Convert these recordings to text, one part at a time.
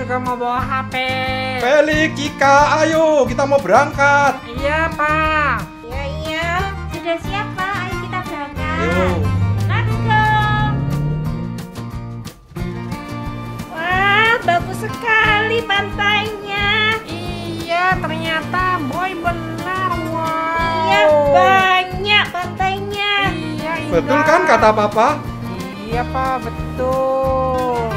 juga mau bawa HP. Felix, Cika, ayo kita mau berangkat. Iya, Pak. Iya. Sudah siap, Pak. Ayo kita berangkat. Ayo. Let's go. Wah, bagus sekali pantainya. Iya, ternyata Boy benar. Wow. Iya, banyak pantainya. Iya, Betul indah. kan kata Papa? Iya, Pak, betul.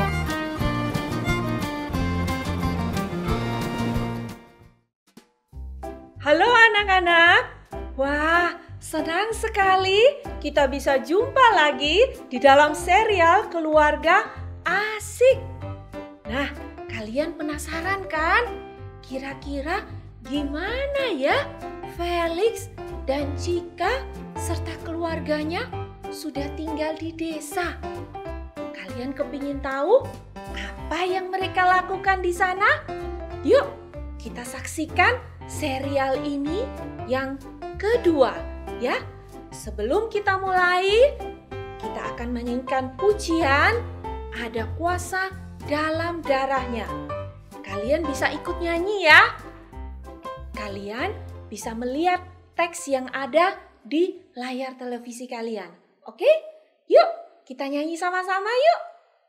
Halo anak-anak. Wah, senang sekali kita bisa jumpa lagi di dalam serial Keluarga Asik. Nah, kalian penasaran kan? Kira-kira gimana ya Felix dan Cika serta keluarganya sudah tinggal di desa? Kalian kepingin tahu apa yang mereka lakukan di sana? Yuk, kita saksikan serial ini yang kedua ya. Sebelum kita mulai, kita akan menyanyikan pujian Ada Kuasa Dalam Darahnya. Kalian bisa ikut nyanyi ya. Kalian bisa melihat teks yang ada di layar televisi kalian. Oke? Yuk, kita nyanyi sama-sama yuk.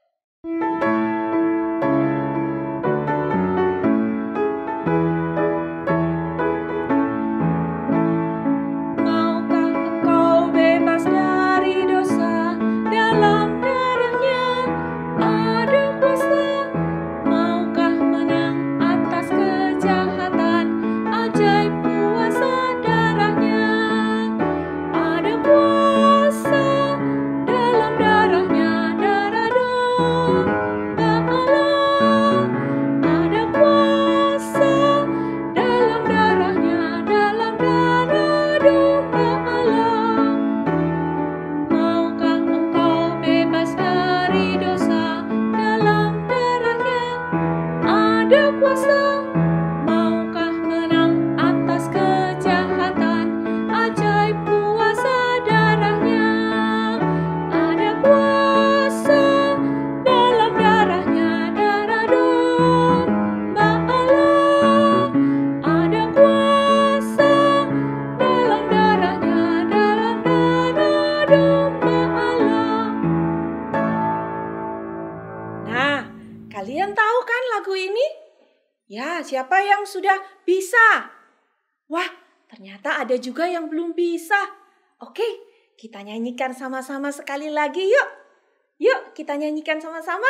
Maukah engkau bebas dari dosa? Dalam darahnya ada kuasa. Maukah menang atas kejahatan? Ajaib kuasa darahnya. Ada kuasa dalam darahnya, darah domba Allah. Ada kuasa dalam darahnya, dalam darah domba Allah. Maukah engkau bebas dari dosa? Dalam darahnya ada kuasa. Maukah menang atas kejahatan? Ajaib kuasa darahnya. Ada kuasa dalam darahnya, darah domba Allah. Ada kuasa dalam darahnya, dalam darah domba Allah. Nah, kalian tahu kan lagu ini? Ya, siapa yang sudah bisa? Wah, ternyata ada juga yang belum bisa. Oke, kita nyanyikan sama-sama sekali lagi yuk. Yuk, kita nyanyikan sama-sama.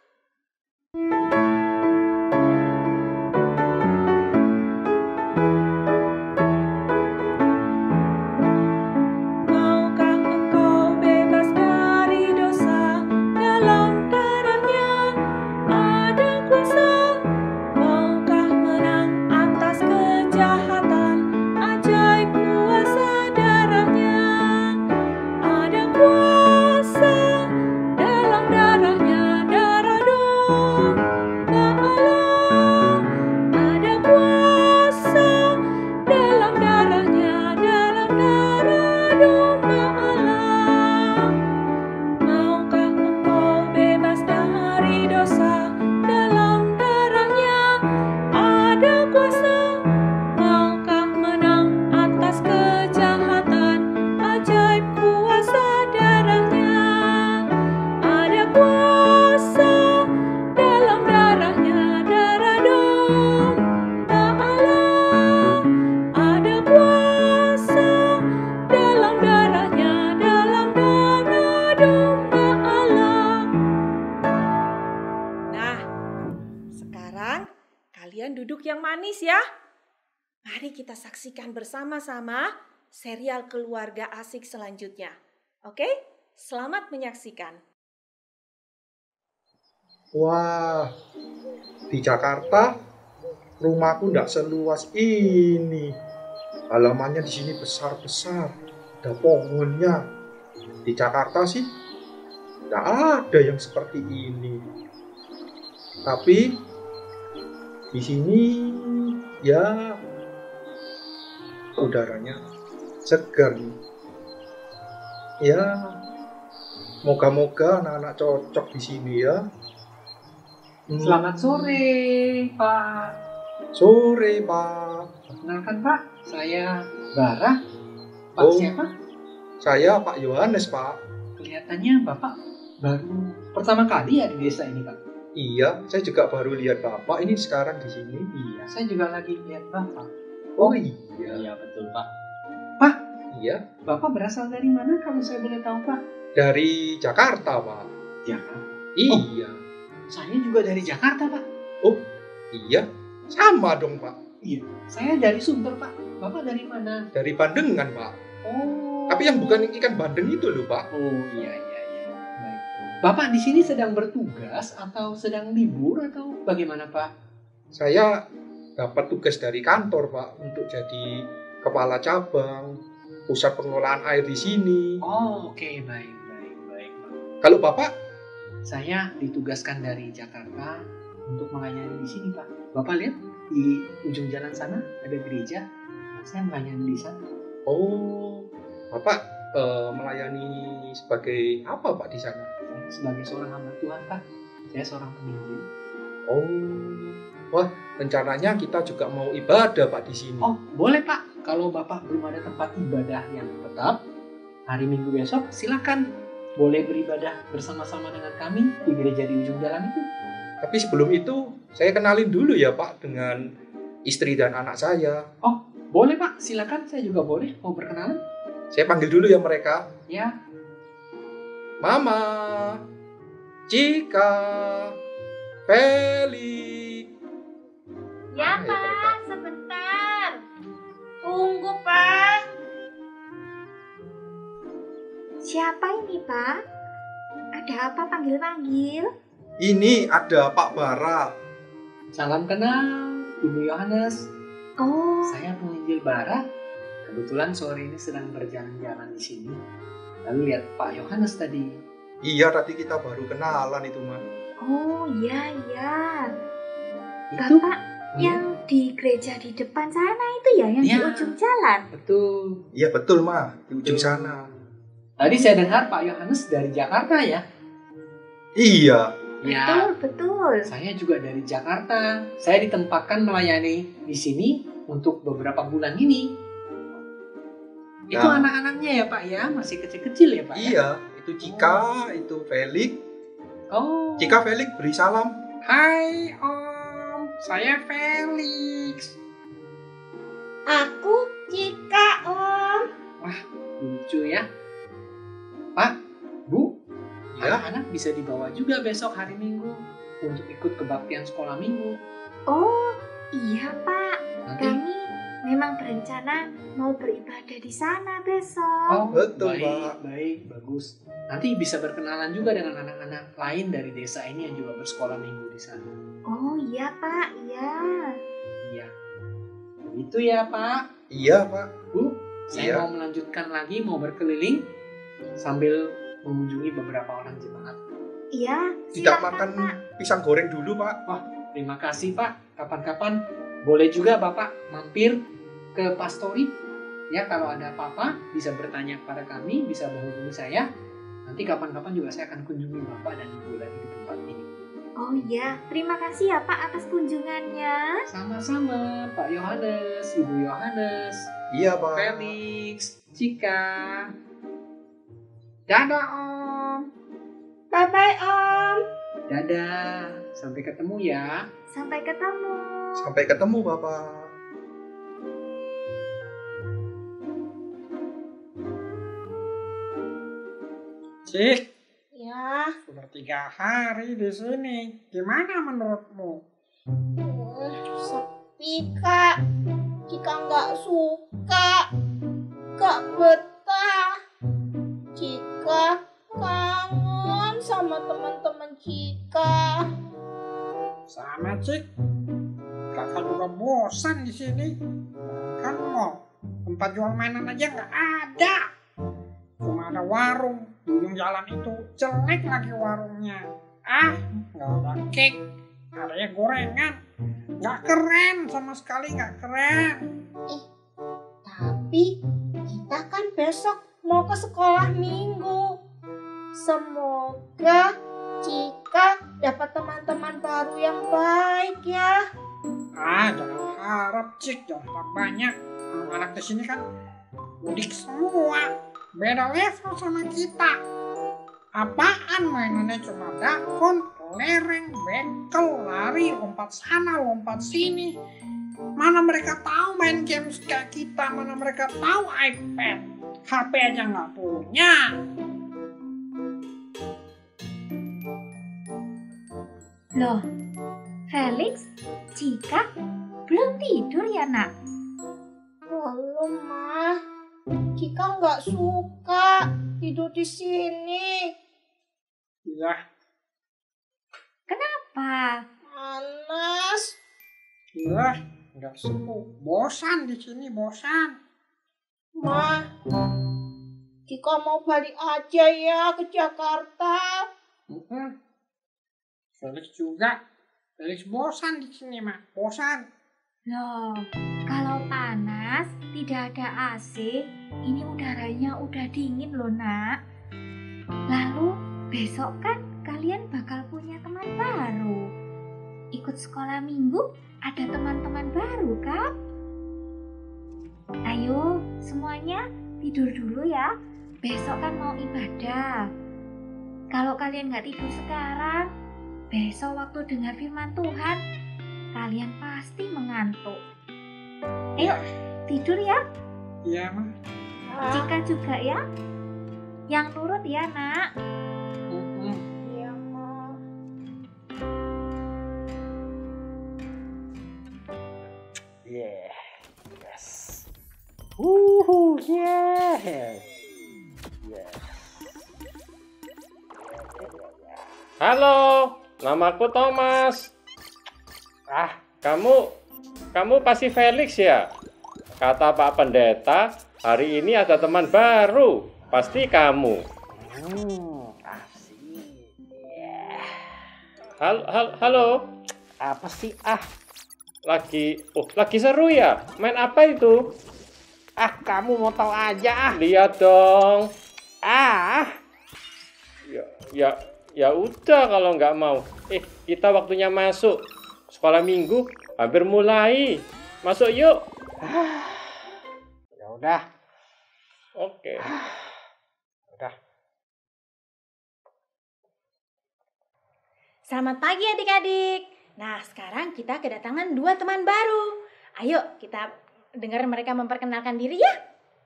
Maukah engkau bebas dari dosa? Dalam darahnya ada kuasa. Maukah menang atas kejahatan? Ajaib kuasa darahnya. Ada kuasa dalam darahnya, darah domba Allah. Ada kuasa dalam darahnya, dalam darah domba Allah. Maukah engkau bebas dari dosa? Dalam darahnya ada kuasa. Maukah menang atas kejahatan? Ajaib kuasa darahnya. Ada kuasa dalam darahnya, darah domba Allah. Ada kuasa dalam darahnya, dalam darah domba Allah. Nah, sekarang kalian duduk yang manis ya. Mari kita saksikan bersama-sama serial Keluarga Asik selanjutnya. Oke? Selamat menyaksikan. Wah, di Jakarta rumahku ndak seluas ini. Halamannya di sini besar-besar, ada pohonnya. Di Jakarta sih ndak ada yang seperti ini. Tapi di sini ya udaranya segar. Ya, moga-moga anak-anak cocok di sini ya. Selamat sore, Pak. Sore, Pak. Perkenalkan, Pak. Saya Bara. Pak Oh. siapa? Saya Pak Yohanes, Pak. Kelihatannya Bapak baru pertama kali ya di desa ini, Pak. Iya, saya juga baru lihat Bapak ini sekarang di sini. Iya, saya juga lagi lihat Bapak. Oh iya. betul, Pak. Iya, Bapak berasal dari mana kalau saya boleh tahu, Pak? dari Jakarta, Pak. Jakarta. Iya. Saya juga dari Jakarta, Pak. Iya, sama dong, Pak. Iya. Saya dari Sumber, Pak. Bapak dari mana? Dari Bandengan, Pak. Oh. Tapi yang bukan ikan bandeng itu loh, Pak. Oh, iya. Baik. Bapak di sini sedang bertugas atau sedang libur atau bagaimana, Pak? Saya dapat tugas dari kantor, Pak, untuk jadi kepala cabang pusat pengelolaan air di sini. Oh, oke, baik, Pak. Kalau Bapak, Saya ditugaskan dari Jakarta untuk melayani di sini, Pak. Bapak lihat di ujung jalan sana ada gereja. Saya melayani di sana. Bapak melayani sebagai apa, Pak, di sana? Saya sebagai seorang hamba Tuhan, Pak. Saya seorang penginjil. Wah, rencananya kita juga mau ibadah, Pak, di sini. Oh, boleh, Pak. Kalau Bapak belum ada tempat ibadah yang tetap, hari Minggu besok silakan. Boleh beribadah bersama-sama dengan kami di gereja di ujung jalan itu. Tapi sebelum itu, saya kenalin dulu ya, Pak, dengan istri dan anak saya. Boleh, Pak. Silakan. Saya juga boleh mau berkenalan. Saya panggil dulu ya mereka. Ya. Mama, Cika, Felix. Ya, Hai, mereka. Pak, sebentar. Tunggu, Pak. Siapa ini, Pak? Ada apa panggil-panggil? Ini ada Pak Bara. Salam kenal, Ibu Yohanes. Oh, Saya penginjil Bara. Kebetulan sore ini sedang berjalan-jalan di sini. Lalu lihat Pak Yohanes tadi. Iya, tadi kita baru kenalan itu, Mas. oh iya. Itu Bapak yang di gereja di depan sana itu ya, yang di Ya. ujung jalan. betul. Iya, betul, Ma. Di ujung sana. Tadi saya dengar Pak Yohanes dari Jakarta ya. Iya. Ya, Betul. saya juga dari Jakarta. Saya ditempatkan melayani di sini untuk beberapa bulan ini. Itu Nah. anak-anaknya ya Pak ya, masih kecil-kecil ya Pak ya? Iya, itu Cika, itu Felix. Oh. Cika, Felix, beri salam. Hai Om, saya Felix. Aku Cika, Om. Lucu ya. Pak, Bu, Ya. anak-anak bisa dibawa juga besok hari Minggu untuk ikut kebaktian sekolah minggu. Oh, iya, Pak. Nanti Kami memang berencana mau beribadah di sana besok. Oh, Betul, baik, Pak. baik, bagus. Nanti bisa berkenalan juga dengan anak-anak lain dari desa ini yang juga bersekolah minggu di sana. Oh, iya, Pak. Iya. Iya. Begitu ya, Pak. Iya, Pak. Bu, saya Iya. mau melanjutkan lagi, mau berkeliling sambil mengunjungi beberapa orang jemaat. Iya, Tidak silakan, makan Pak. pisang goreng dulu, Pak. Terima kasih, Pak. Kapan-kapan boleh juga Bapak mampir ke pastori. Ya, kalau ada apa-apa bisa bertanya kepada kami, bisa menghubungi saya. Nanti kapan-kapan juga saya akan kunjungi Bapak dan Ibu lagi di tempat ini. Oh iya, terima kasih ya Pak atas kunjungannya. Sama-sama, Pak Yohanes, Ibu Yohanes, Iya, Pak. Felix, Cika. Dadah Om. Bye-bye Om. Dadah, sampai ketemu ya. Sampai ketemu. Sampai ketemu, Bapak. Cik, Ya, sudah 3 hari di sini. Gimana menurutmu? sepi Kak. Jika nggak suka, nggak betah. Jika kangen sama teman-teman Cika. Sama Cik. Kakak juga bosan di sini. Kan mall, tempat jual mainan aja nggak ada. Cuma ada warung di ujung jalan itu, jelek lagi warungnya. Nggak ada cake, adanya gorengan. Nggak keren, sama sekali nggak keren. Tapi kita kan besok mau ke sekolah minggu. Semoga Cika dapat teman-teman baru baru yang baik ya. Jangan harap, Cik. Jangan harap banyak. Anak-anak di sini kan mudik semua. Beda level sama kita. Apaan mainannya cuma dakon, lereng, bekel, lari, lompat sana, lompat sini. Mana mereka tahu main games kayak kita, mana mereka tahu iPad. HP aja nggak punya. Loh, Felix, Cika, belum tidur ya nak? Belum, Mah. Cika nggak suka tidur di sini. Iya, Kenapa? Panas. iya, nggak seru. Bosan di sini, bosan. Mah, Cika mau balik aja ya ke Jakarta. Felix juga. Felix bosan di sini, Mak. Bosan. Loh, kalau panas, tidak ada AC, ini udaranya udah dingin loh nak. Lalu besok kan kalian bakal punya teman baru. Ikut sekolah minggu, ada teman-teman baru kan? Ayo semuanya tidur dulu ya, besok kan mau ibadah. Kalau kalian gak tidur sekarang, besok waktu dengar firman Tuhan, kalian pasti mengantuk. Ayo, tidur ya. Iya, Mak. Cika juga ya. Yang nurut ya, nak. Iya, Mah. Yeah. Yes. Yeah. Yeah. Halo, namaku Thomas. Kamu pasti Felix ya? Kata Pak Pendeta, hari ini ada teman baru. Pasti kamu. Asik. Yeah. Halo. Apa sih? Lagi seru ya? Main apa itu? Kamu mau tahu aja. Lihat dong. Ya udah kalau nggak mau. Kita waktunya masuk. Sekolah minggu hampir mulai. Masuk yuk. Ya udah. Oke. Udah. Selamat pagi adik-adik. Nah, sekarang kita kedatangan 2 teman baru. Ayo kita dengar mereka memperkenalkan diri ya.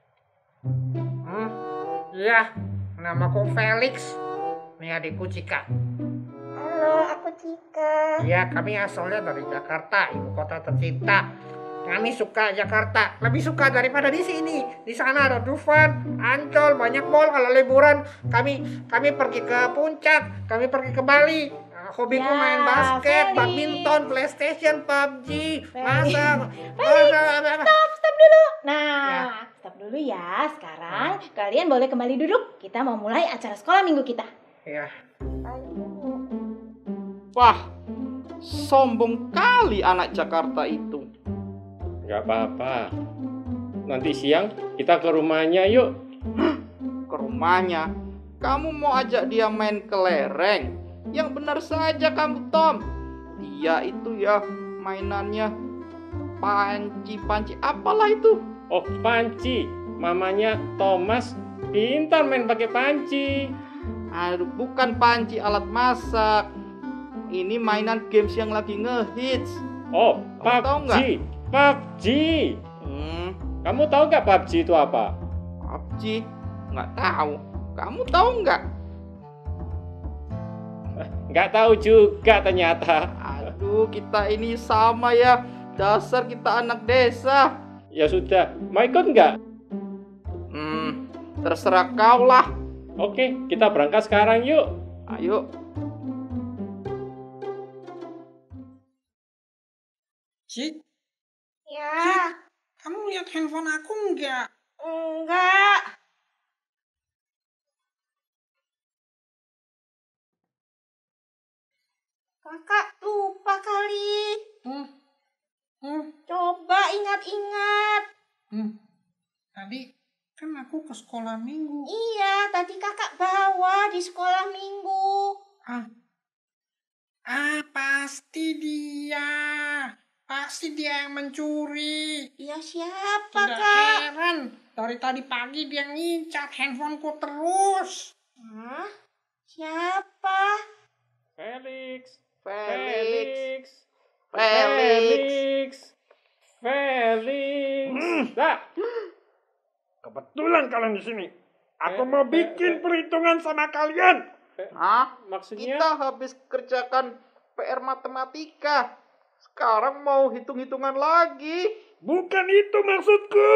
Iya, namaku Felix. Ini adikku Cika. Halo, aku Cika. Iya, kami asalnya dari Jakarta, ibu kota tercinta. Kami suka Jakarta, lebih suka daripada di sini. Di sana ada Dufan, Ancol, banyak mall. Kalau liburan, kami pergi ke Puncak, kami pergi ke Bali. Hobiku main basket, Felix. badminton, PlayStation, PUBG, masak. Stop dulu. Nah, Ya. stop dulu ya. Sekarang kalian boleh kembali duduk. Kita mau mulai acara sekolah minggu kita. Ya, Wah, sombong kali anak Jakarta itu. Nggak apa-apa. Nanti siang kita ke rumahnya yuk. Ke rumahnya, kamu mau ajak dia main kelereng? Yang benar saja kamu, Tom. Dia itu ya mainannya panci apalah itu. Oh, panci. Mamanya Thomas pintar main pakai panci. Aduh, bukan panci alat masak. Ini mainan games yang lagi ngehits. Oh, Kamu tahu nggak? PUBG. Kamu tahu nggak PUBG itu apa? PUBG? Nggak tahu. Kamu tahu nggak? Nggak tahu juga ternyata. Aduh, kita ini sama ya. Dasar kita anak desa. Ya sudah, mau ikut nggak? Terserah kau lah. Oke, kita berangkat sekarang yuk. Ayo. Cik, Ya, kamu lihat handphone aku enggak? enggak. Kakak lupa kali. Coba ingat-ingat. Tadi kan aku ke sekolah minggu. Iya, tadi kakak bawa di sekolah minggu. Pas Pasti dia yang mencuri. Ya siapa, Tidak Kak? heran, dari tadi pagi dia ngincar handphoneku terus. Hah? Siapa? Felix. Felix. Felix. Felix. Felix. Dah. Kebetulan kalian di sini. Aku mau bikin perhitungan sama kalian. Hah? Maksudnya? Kita habis kerjakan PR matematika. Sekarang mau hitung-hitungan lagi. Bukan itu maksudku.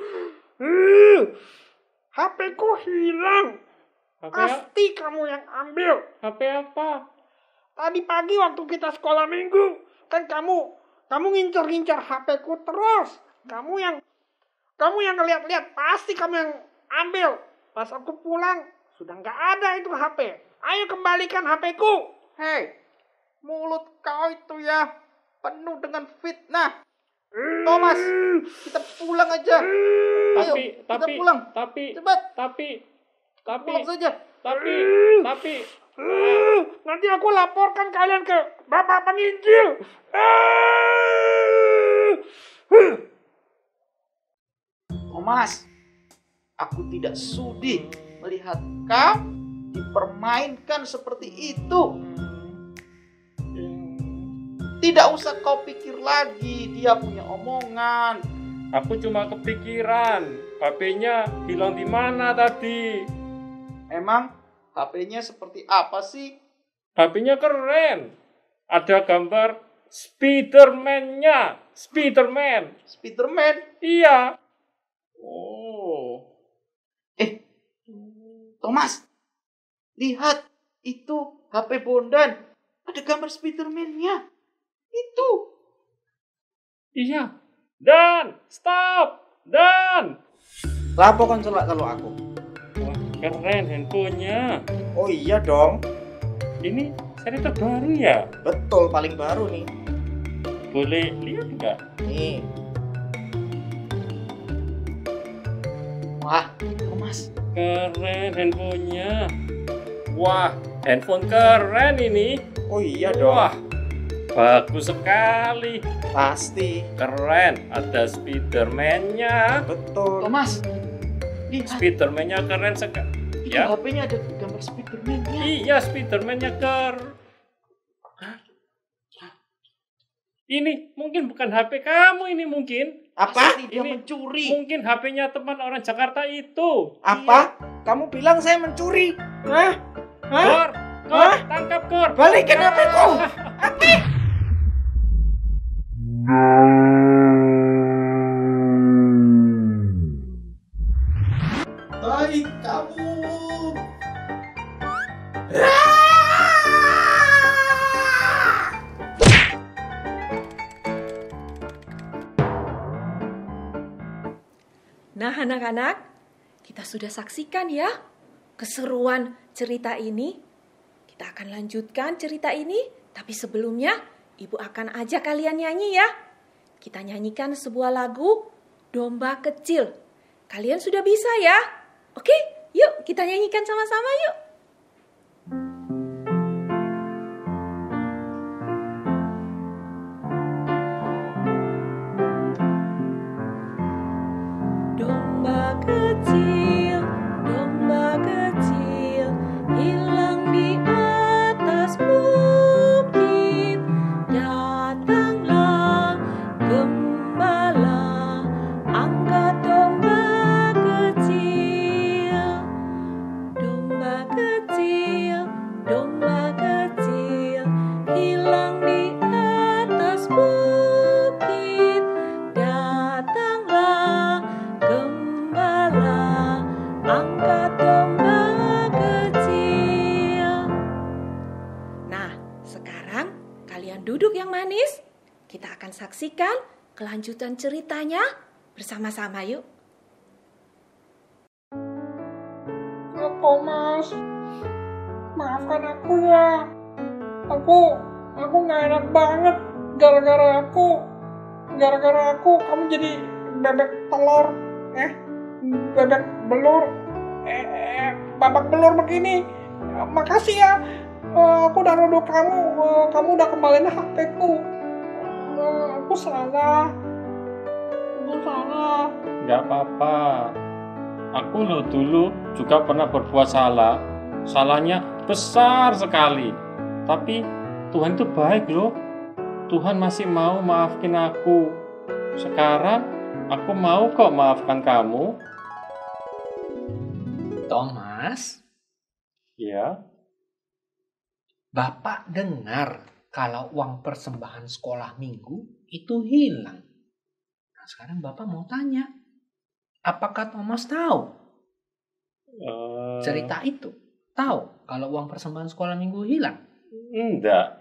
HP-ku hilang. HP, Pasti kamu yang ambil. HP apa? Tadi pagi waktu kita sekolah minggu, kan kamu ngincar-ngincar HP-ku terus. Kamu yang ngeliat-liat, pasti kamu yang ambil. Pas aku pulang, sudah nggak ada itu HP. Ayo kembalikan HP-ku. Hei, mulut kau itu ya penuh dengan fitnah. Thomas, kita pulang aja. Ayo, kita pulang. Cepat. Tapi, Pulang saja. Nanti aku laporkan kalian ke Bapak Penginjil. Thomas, aku tidak sudi melihat kau dipermainkan seperti itu. Tidak usah kau pikir lagi, dia punya omongan. aku cuma kepikiran. HP-nya hilang di mana tadi? Emang HP-nya seperti apa sih? HP-nya keren. Ada gambar Spiderman-nya. Spiderman. Spiderman? Iya. Oh. Thomas, lihat itu HP Bondan. Ada gambar Spiderman-nya. Itu. Iya. Dan, stop. Dan. Lapo kon celak kalau aku. Wah, keren handphonenya. Oh iya dong. Ini seri terbaru ya? Betul, paling baru nih. Boleh lihat nggak? Nih. Wah, Thomas. Keren handphonenya. Wah, handphone keren ini. Oh iya dong. Wah, bagus sekali. Pasti. Keren, ada Spiderman-nya. Betul. Thomas, lihat. Spiderman-nya keren sekali. Itu Ya. HP-nya ada gambar Spiderman-nya. Iya, Spiderman-nya Ini mungkin bukan HP kamu ini mungkin. Apa? Pasti dia Ini mencuri. Mungkin HP-nya teman orang Jakarta itu. Apa? Kamu bilang saya mencuri? Hah? Hah? Gor, Hah? tangkap Gor. Balikin HP-ku. Hai kamu. Nah, anak-anak, kita sudah saksikan ya keseruan cerita ini. Kita akan lanjutkan cerita ini, tapi sebelumnya Ibu akan ajak kalian nyanyi ya. Kita nyanyikan sebuah lagu Domba Kecil. Kalian sudah bisa ya? Oke, yuk kita nyanyikan sama-sama yuk. Domba kecil, hilang di atas bukit. Datanglah gembala, angkat domba kecil. Domba kecil, hilang di atas bukit. Datanglah gembala, angkat domba kecil. Nah, sekarang kalian duduk yang manis. Kita akan saksikan kelanjutan ceritanya bersama-sama yuk. Thomas, maafkan aku ya. Aku nggak enak banget gara-gara aku kamu jadi bebek telur, bebek belur, babak belur begini. Makasih ya, aku udah nuduh kamu udah kembaliin HP-ku. Aku salah. Nggak apa-apa. Aku lo dulu juga pernah berbuat salah. Salahnya besar sekali. Tapi Tuhan itu baik loh. Tuhan masih mau maafin aku. Sekarang aku mau kok maafkan kamu. Thomas, Ya, Bapak dengar kalau uang persembahan sekolah minggu itu hilang. Nah, sekarang Bapak mau tanya, apakah Thomas tahu cerita itu? Tahu kalau uang persembahan sekolah minggu hilang? enggak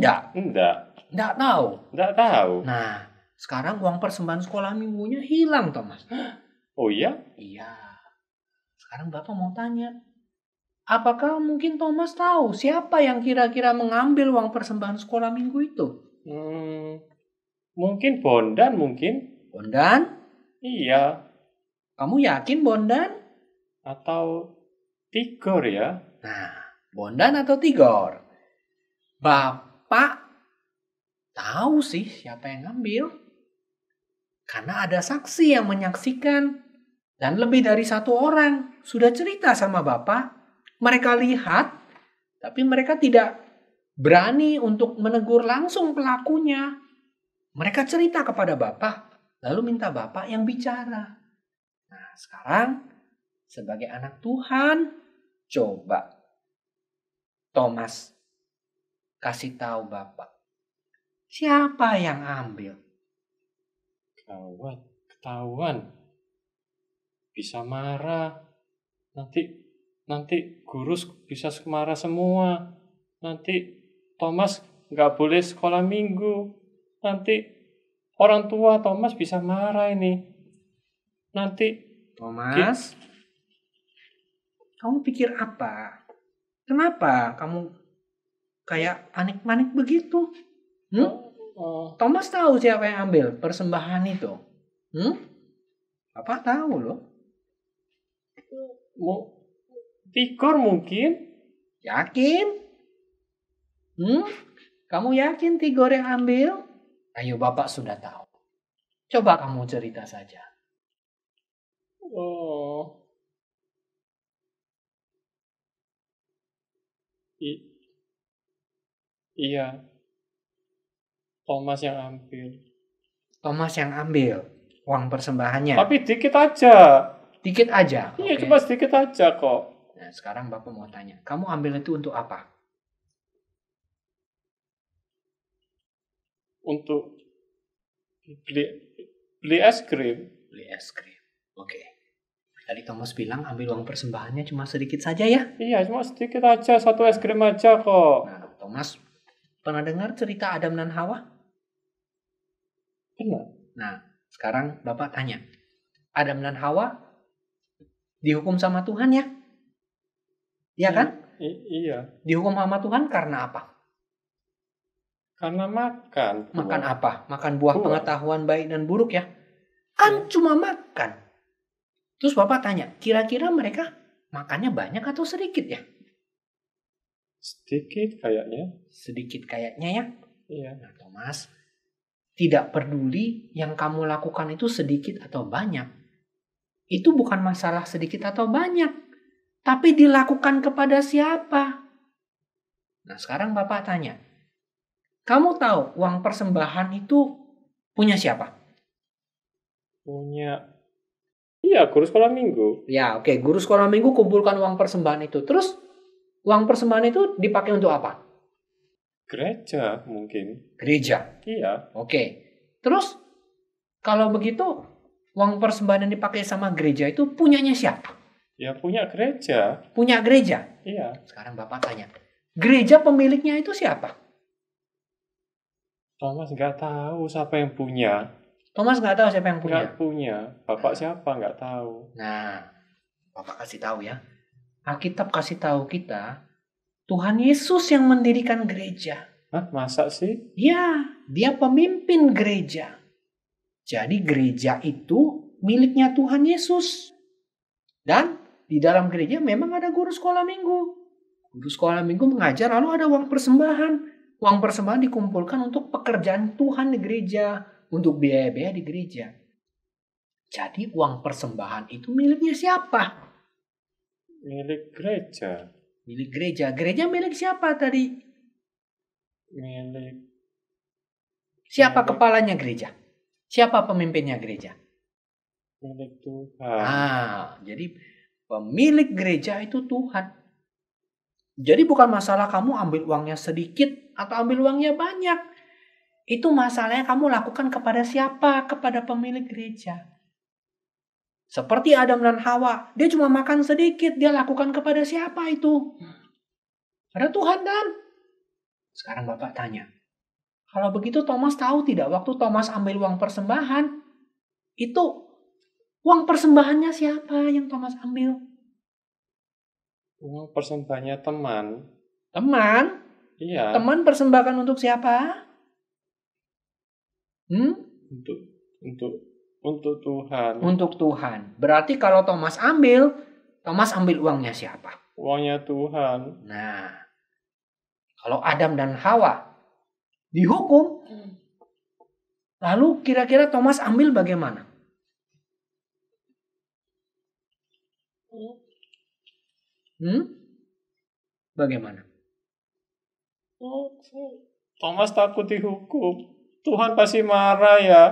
tahu. Nah, sekarang uang persembahan sekolah minggunya hilang, Thomas. Oh iya? Iya. Sekarang Bapak mau tanya, apakah mungkin Thomas tahu siapa yang kira-kira mengambil uang persembahan sekolah minggu itu? Mungkin Bondan mungkin. Bondan? Iya. Kamu yakin Bondan? Atau Tigor ya? Nah, Bondan atau Tigor? Bapak tahu sih siapa yang ngambil. Karena ada saksi yang menyaksikan. Dan lebih dari satu orang sudah cerita sama Bapak. Mereka lihat, tapi mereka tidak berani untuk menegur langsung pelakunya. Mereka cerita kepada Bapak, lalu minta Bapak yang bicara. Nah, sekarang sebagai anak Tuhan, coba Thomas kasih tahu Bapak, siapa yang ambil? Gawat, ketahuan. Bisa marah. Nanti guru bisa marah semua. Nanti Thomas nggak boleh sekolah minggu. Nanti orang tua Thomas bisa marah ini. Nanti Thomas, kamu pikir apa? Kenapa kamu kayak anik-manik begitu? Thomas tahu siapa yang ambil persembahan itu. Bapak tahu loh. Tigor mungkin? Yakin? Kamu yakin Tigor yang ambil? Ayo, Bapak sudah tahu. Coba kamu cerita saja. Iya. Thomas yang ambil. Thomas yang ambil uang persembahannya. Tapi dikit aja. Dikit aja? Iya, Okay. cuma sedikit aja kok. Nah, sekarang Bapak mau tanya. Kamu ambil itu untuk apa? Untuk beli es krim. Beli es krim. Oke. Tadi Thomas bilang ambil uang persembahannya cuma sedikit saja ya? Iya, cuma sedikit aja. Satu es krim aja kok. Nah, Thomas pernah dengar cerita Adam dan Hawa? Benar. Nah, sekarang Bapak tanya. Adam dan Hawa dihukum sama Tuhan ya? Iya kan? Iya. Dihukum sama Tuhan karena apa? Karena makan. Makan apa? Makan buah pengetahuan baik dan buruk ya? Kan cuma makan. Terus Bapak tanya, kira-kira mereka makannya banyak atau sedikit ya? Sedikit kayaknya. Sedikit kayaknya ya? Iya. Nah, Thomas, tidak peduli yang kamu lakukan itu sedikit atau banyak. Itu bukan masalah sedikit atau banyak. Tapi dilakukan kepada siapa? Nah, sekarang Bapak tanya. Kamu tahu uang persembahan itu punya siapa? Punya. Iya, guru sekolah minggu. Ya, oke. Guru sekolah minggu kumpulkan uang persembahan itu. Terus uang persembahan itu dipakai untuk apa? Gereja mungkin. Gereja. Iya. Oke. Terus kalau begitu uang persembahan yang dipakai sama gereja itu punyanya siapa? Ya punya gereja. Punya gereja. Iya. Sekarang Bapak tanya. Gereja pemiliknya itu siapa? Thomas nggak tahu siapa yang punya. Thomas nggak tahu siapa yang punya. Nggak punya. Bapak siapa nggak tahu. Nah, Bapak kasih tahu ya. Alkitab kasih tahu kita, Tuhan Yesus yang mendirikan gereja. Hah, masa sih? Ya, dia pemimpin gereja. Jadi gereja itu miliknya Tuhan Yesus. Dan di dalam gereja memang ada guru sekolah minggu. Guru sekolah minggu mengajar, lalu ada uang persembahan. Uang persembahan dikumpulkan untuk pekerjaan Tuhan di gereja, untuk biaya-biaya di gereja. Jadi uang persembahan itu miliknya siapa? Milik gereja. Milik gereja. Gereja milik siapa tadi? Siapa kepalanya gereja? Siapa pemimpinnya gereja? Milik Tuhan. Jadi pemilik gereja itu Tuhan. Jadi bukan masalah kamu ambil uangnya sedikit atau ambil uangnya banyak. Itu masalahnya kamu lakukan kepada siapa? Kepada pemilik gereja. Seperti Adam dan Hawa. Dia cuma makan sedikit. Dia lakukan kepada siapa itu? Pada Tuhan kan? Sekarang Bapak tanya. Kalau begitu Thomas tahu tidak waktu Thomas ambil uang persembahan? Itu uang persembahannya siapa yang Thomas ambil? Uang persembahannya teman. Teman? Iya. Teman persembahkan untuk siapa? Untuk Tuhan. Untuk Tuhan. Berarti kalau Thomas ambil uangnya siapa? Uangnya Tuhan. Nah, kalau Adam dan Hawa dihukum, lalu kira-kira Thomas ambil bagaimana? Bagaimana? Thomas takut dihukum. Tuhan pasti marah ya.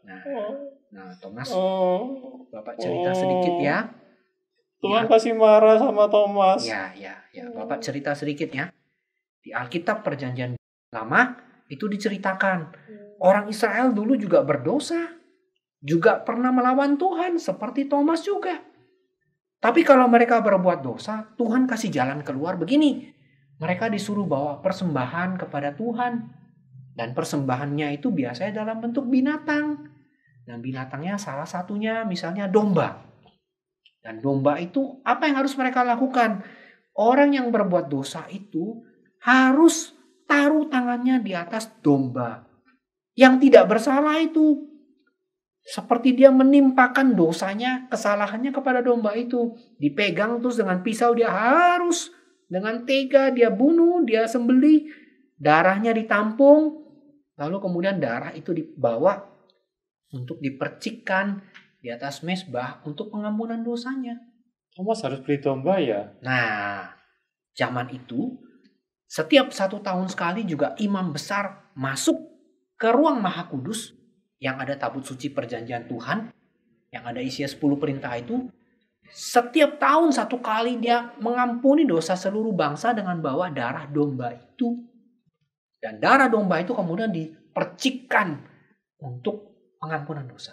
Nah, Thomas, Bapak cerita sedikit ya. Tuhan pasti marah sama Thomas. Ya, Bapak cerita sedikit ya. Di Alkitab Perjanjian Lama itu diceritakan. Orang Israel dulu juga berdosa. Juga pernah melawan Tuhan seperti Thomas juga. Tapi kalau mereka berbuat dosa, Tuhan kasih jalan keluar begini. Mereka disuruh bawa persembahan kepada Tuhan. Dan persembahannya itu biasanya dalam bentuk binatang. Dan binatangnya salah satunya misalnya domba. Dan domba itu apa yang harus mereka lakukan? Orang yang berbuat dosa itu harus taruh tangannya di atas domba. Yang tidak bersalah itu. Seperti dia menimpakan dosanya, kesalahannya kepada domba itu. Dipegang terus dengan pisau dia harus dengan tega dia bunuh, dia sembelih. Darahnya ditampung. Lalu kemudian darah itu dibawa untuk dipercikkan di atas mezbah untuk pengampunan dosanya. Thomas harus beli domba ya? Nah, zaman itu setiap 1 tahun sekali juga imam besar masuk ke ruang Maha Kudus yang ada tabut suci perjanjian Tuhan, yang ada isinya 10 perintah itu. Setiap tahun 1 kali dia mengampuni dosa seluruh bangsa dengan bawa darah domba itu. Dan darah domba itu kemudian dipercikkan untuk pengampunan dosa.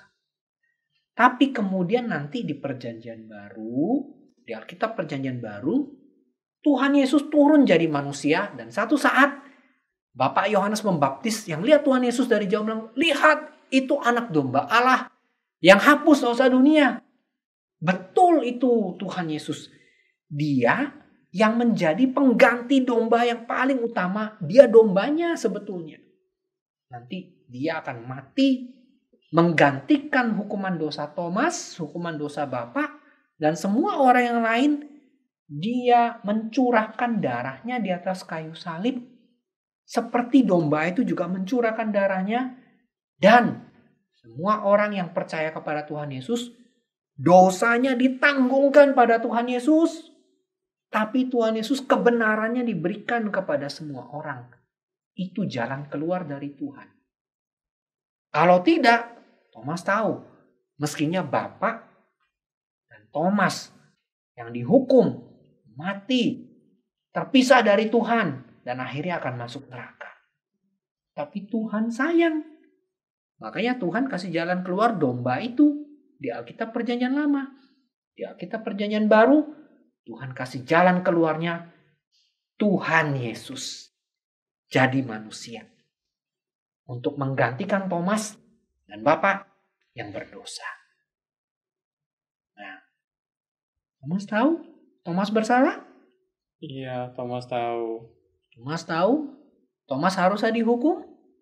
Tapi kemudian nanti di perjanjian baru, di Alkitab Perjanjian Baru, Tuhan Yesus turun jadi manusia. Dan satu saat Bapak Yohanes Pembaptis yang lihat Tuhan Yesus dari jauh bilang, lihat itu anak domba Allah yang hapus dosa dunia. Betul itu Tuhan Yesus. Dia yang menjadi pengganti domba yang paling utama. Dia dombanya sebetulnya. Nanti dia akan mati menggantikan hukuman dosa Thomas, hukuman dosa Bapak, dan semua orang yang lain. Dia mencurahkan darahnya di atas kayu salib. Seperti domba itu juga mencurahkan darahnya. Dan semua orang yang percaya kepada Tuhan Yesus, dosanya ditanggungkan pada Tuhan Yesus. Tapi Tuhan Yesus kebenarannya diberikan kepada semua orang. Itu jalan keluar dari Tuhan. Kalau tidak, Thomas tahu. Meskinya Bapak dan Thomas yang dihukum, mati, terpisah dari Tuhan. Dan akhirnya akan masuk neraka. Tapi Tuhan sayang. Makanya Tuhan kasih jalan keluar domba itu di Alkitab Perjanjian Lama. Di Alkitab Perjanjian Baru, Tuhan kasih jalan keluarnya Tuhan Yesus jadi manusia untuk menggantikan Thomas dan Bapak yang berdosa. Nah, Thomas tahu? Thomas bersalah? Iya, Thomas tahu. Thomas tahu? Thomas harusnya dihukum?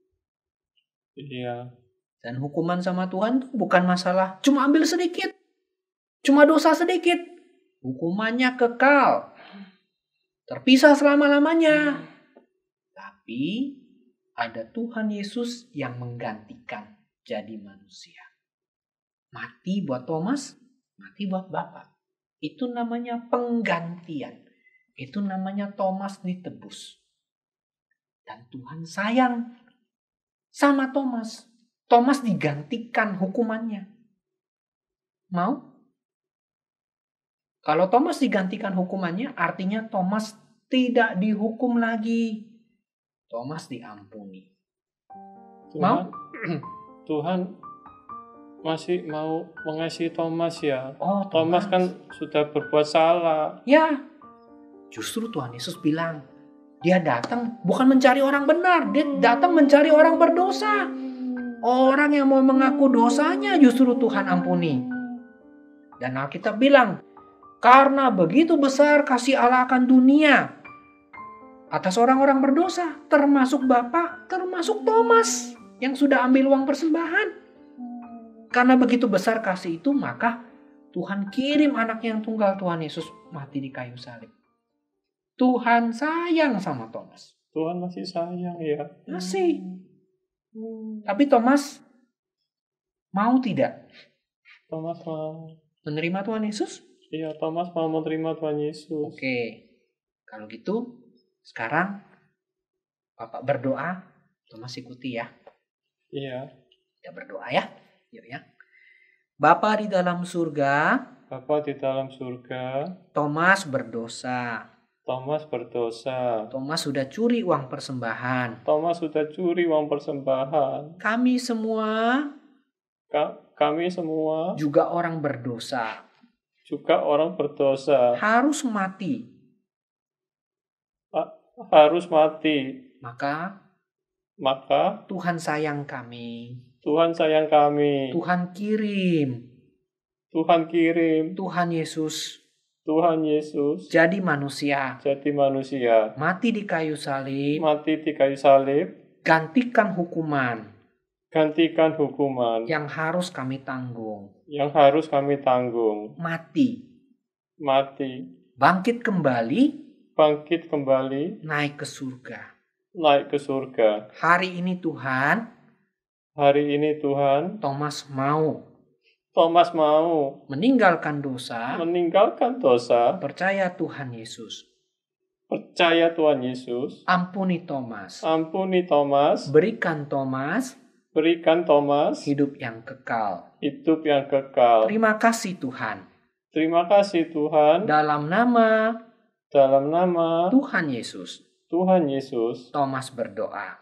Iya. Dan hukuman sama Tuhan itu bukan masalah cuma ambil sedikit. Cuma dosa sedikit. Hukumannya kekal. terpisah selama-lamanya. Tapi ada Tuhan Yesus yang menggantikan jadi manusia. Mati buat Thomas, mati buat Bapa. Itu namanya penggantian. Itu namanya Thomas ditebus. Dan Tuhan sayang sama Thomas. Thomas digantikan hukumannya. Mau? Kalau Thomas digantikan hukumannya, artinya Thomas tidak dihukum lagi. Thomas diampuni. Mau? Tuhan masih mau mengasihi Thomas ya. Oh, Thomas kan sudah berbuat salah. Ya, justru Tuhan Yesus bilang, dia datang bukan mencari orang benar, dia datang mencari orang berdosa. Orang yang mau mengaku dosanya justru Tuhan ampuni. Dan Alkitab bilang, karena begitu besar kasih Allah akan dunia atas orang-orang berdosa, termasuk Bapa, termasuk Thomas yang sudah ambil uang persembahan. Karena begitu besar kasih itu, maka Tuhan kirim anaknya yang tunggal, Tuhan Yesus mati di kayu salib. Tuhan sayang sama Thomas. Tuhan masih sayang ya. Masih. Tapi Thomas mau tidak Thomas mau menerima Tuhan Yesus? Iya, Thomas mau menerima Tuhan Yesus. Oke. Kalau gitu, sekarang Bapak berdoa, Thomas ikuti ya. Iya. Kita berdoa ya. Yuk ya. Bapa di dalam surga, Bapa di dalam surga, Thomas berdosa. Thomas berdosa. Thomas sudah curi uang persembahan. Thomas sudah curi uang persembahan. Kami semua Kami semua juga orang berdosa. juga orang berdosa. Harus mati. Harus mati. Maka Tuhan sayang kami. Tuhan sayang kami. Tuhan kirim Tuhan Yesus jadi manusia. Mati di kayu salib. Gantikan hukuman yang harus kami tanggung. Mati. Bangkit kembali. Naik ke surga. Hari ini Tuhan, Thomas mau meninggalkan dosa. Percaya Tuhan Yesus. Ampuni Thomas. Berikan Thomas hidup yang kekal. Terima kasih Tuhan. Dalam nama Tuhan Yesus. Thomas berdoa.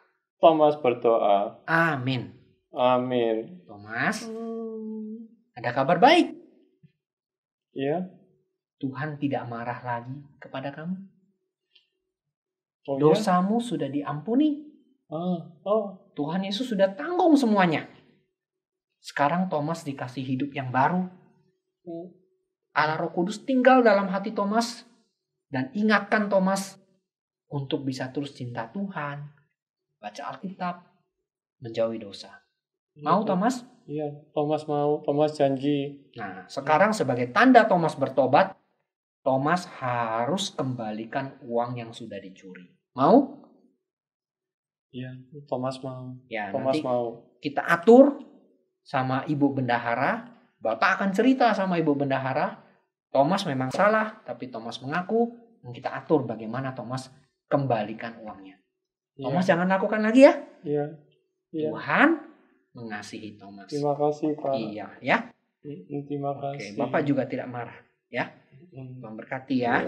Amin. Thomas, ada kabar baik. Iya. Tuhan tidak marah lagi kepada kamu. Oh, Dosamu sudah diampuni. Tuhan Yesus sudah tanggung semuanya. Sekarang Thomas dikasih hidup yang baru. Allah Roh Kudus tinggal dalam hati Thomas dan ingatkan Thomas untuk bisa terus cinta Tuhan, baca Alkitab, menjauhi dosa. Mau Thomas? Iya, Thomas mau. Thomas janji. Nah, sekarang sebagai tanda Thomas bertobat, Thomas harus kembalikan uang yang sudah dicuri. Mau? Iya, Thomas mau. Ya, Thomas nanti mau. kita atur sama Ibu Bendahara. Bapak akan cerita sama Ibu Bendahara. Thomas memang salah, tapi Thomas mengaku. Dan kita atur bagaimana Thomas kembalikan uangnya. Iya. Thomas jangan lakukan lagi ya. Iya. Tuhan mengasihi Thomas. Terima kasih, Pak. Iya, ya. Terima kasih. Oke, Bapak juga tidak marah, ya. Tuhan berkati ya.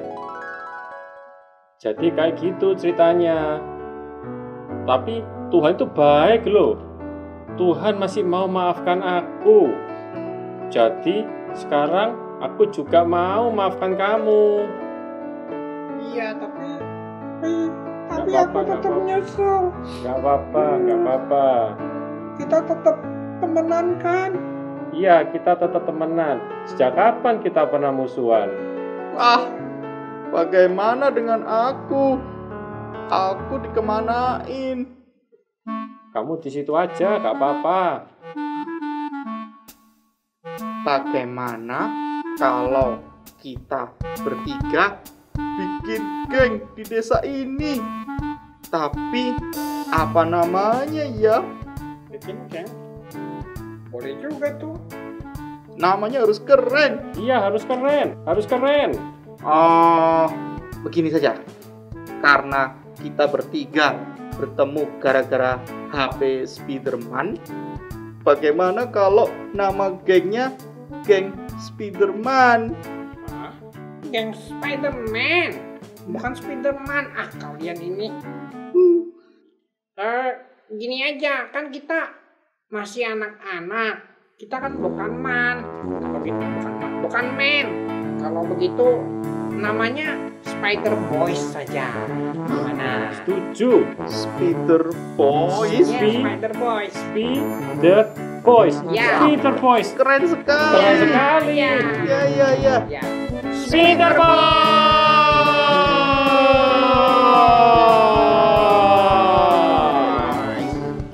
Jadi kayak gitu ceritanya. Tapi Tuhan itu baik loh. Tuhan masih mau maafkan aku. Jadi sekarang aku juga mau maafkan kamu. Iya, tapi aku tetap nyesel. Gak apa-apa. Kita tetap temenan kan? Iya, kita tetap temenan. Sejak kapan kita pernah musuhan? Bagaimana dengan aku? Aku dikemanain? Kamu di situ aja, gak apa-apa. Bagaimana kalau kita bertiga bikin geng di desa ini. Tapi apa namanya ya? Bikin geng. Boleh juga tuh. Namanya harus keren. Iya, harus keren. Harus keren. Oh, begini saja. Karena kita bertiga bertemu gara-gara HP Spiderman, bagaimana kalau nama gengnya Geng Spiderman? Hah? Geng Spiderman. Bukan Spiderman. Ah, kalian ini. Gini aja, kan kita masih anak-anak. Kita kan bukan man. Kalau gitu bukan man. Kalau begitu namanya Spider Boys saja. Gimana? Setuju. Spider Boys. Ya, Spider Boys. Spider Boys. Ya. Spider Boys. Keren sekali. Keren sekali. Ya. Ya. Ya. Spider Boys.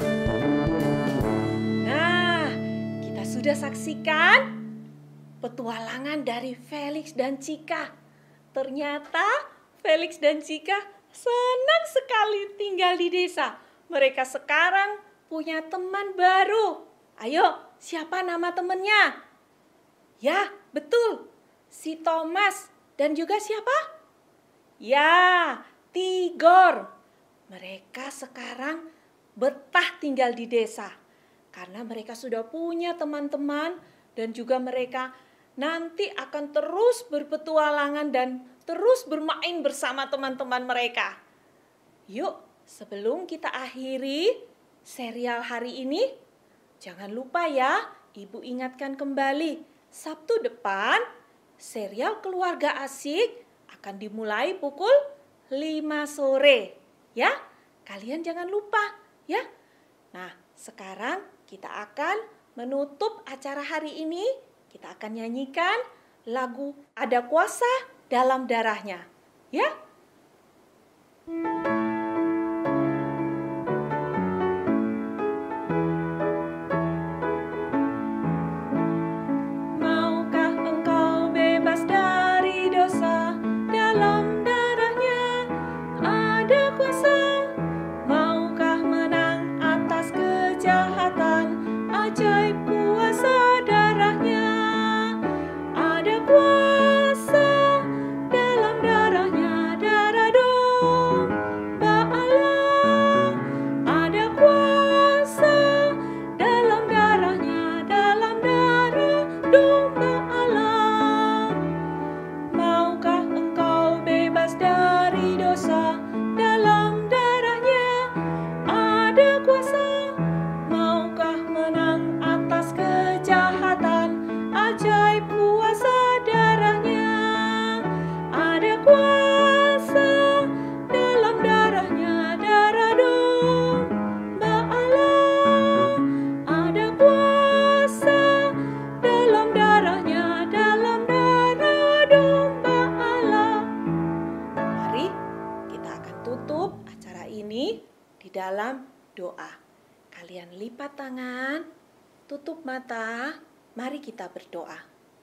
Nah, kita sudah saksikan petualangan dari Felix dan Cika. Ternyata Felix dan Cika senang sekali tinggal di desa. Mereka sekarang punya teman baru. Ayo, siapa nama temannya? Ya, betul. Si Thomas dan juga siapa? Ya, Tigor. Mereka sekarang betah tinggal di desa. Karena mereka sudah punya teman-teman dan juga mereka nanti akan terus berpetualangan dan terus bermain bersama teman-teman mereka. Yuk, sebelum kita akhiri serial hari ini, jangan lupa ya, Ibu ingatkan kembali, Sabtu depan serial Keluarga Asik akan dimulai pukul 5 sore. Ya, kalian jangan lupa ya. Nah, sekarang kita akan menutup acara hari ini. Kita akan nyanyikan lagu Ada Kuasa Dalam Darahnya. Ya? Maukah engkau bebas dari dosa? Dalam darahnya ada kuasa. Maukah menang atas kejahatan? Ajaib kuasa darahnya. Ada kuasa dalam darahnya, darah domba Allah. Ada kuasa dalam darahnya, dalam darah domba Allah. Maukah engkau bebas dari dosa? Dalam darahnya ada kuasa. Maukah menang atas kejahatan? Ajaib kuasa darahnya. Ada kuasa dalam darahnya, darah domba Allah. Ada kuasa dalam darahnya, dalam darah domba Allah. Mari kita akan tutup acara ini di dalam doa. Kalian lipat tangan, tutup mata, mari kita berdoa.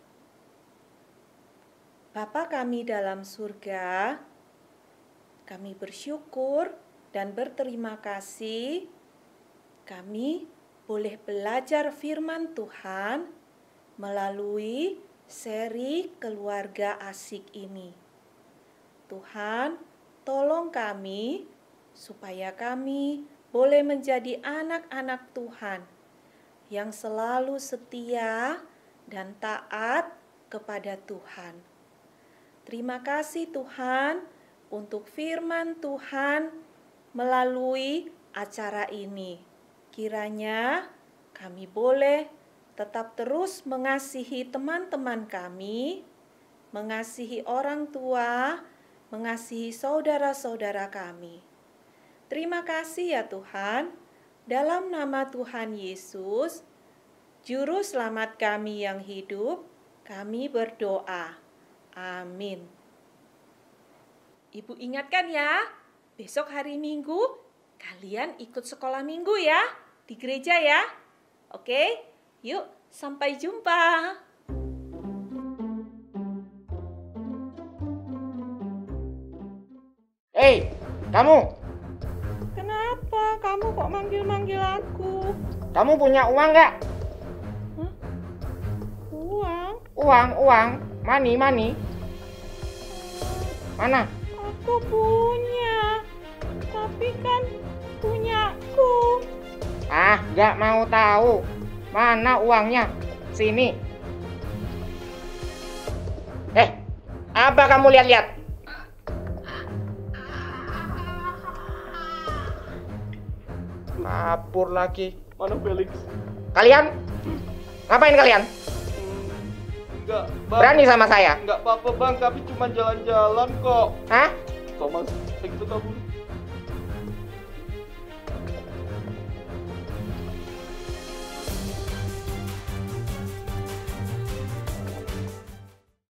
Bapa kami dalam surga, kami bersyukur dan berterima kasih kami boleh belajar firman Tuhan melalui seri Keluarga Asik ini. Tuhan, tolong kami supaya kami boleh menjadi anak-anak Tuhan yang selalu setia dan taat kepada Tuhan. Terima kasih Tuhan untuk firman Tuhan melalui acara ini. Kiranya kami boleh tetap terus mengasihi teman-teman kami, mengasihi orang tua, mengasihi saudara-saudara kami. Terima kasih ya Tuhan, dalam nama Tuhan Yesus, Juru Selamat kami yang hidup, kami berdoa. Amin. Ibu ingatkan ya, besok hari Minggu kalian ikut sekolah minggu ya, di gereja ya. Oke, yuk sampai jumpa. Kamu, Kenapa kamu kok manggil-manggil aku? kamu punya uang nggak? Uang? Uang, money. Mana? Aku punya. Tapi kan punyaku. Ah, nggak mau tahu. Mana uangnya? Sini. Apa kamu lihat-lihat? Kabur lagi. Mana Felix? Kalian? Ngapain kalian? Enggak, Bang. Berani sama saya? Enggak apa-apa, Bang. Kami cuma jalan-jalan kok. Hah? Thomas, begitu kabur.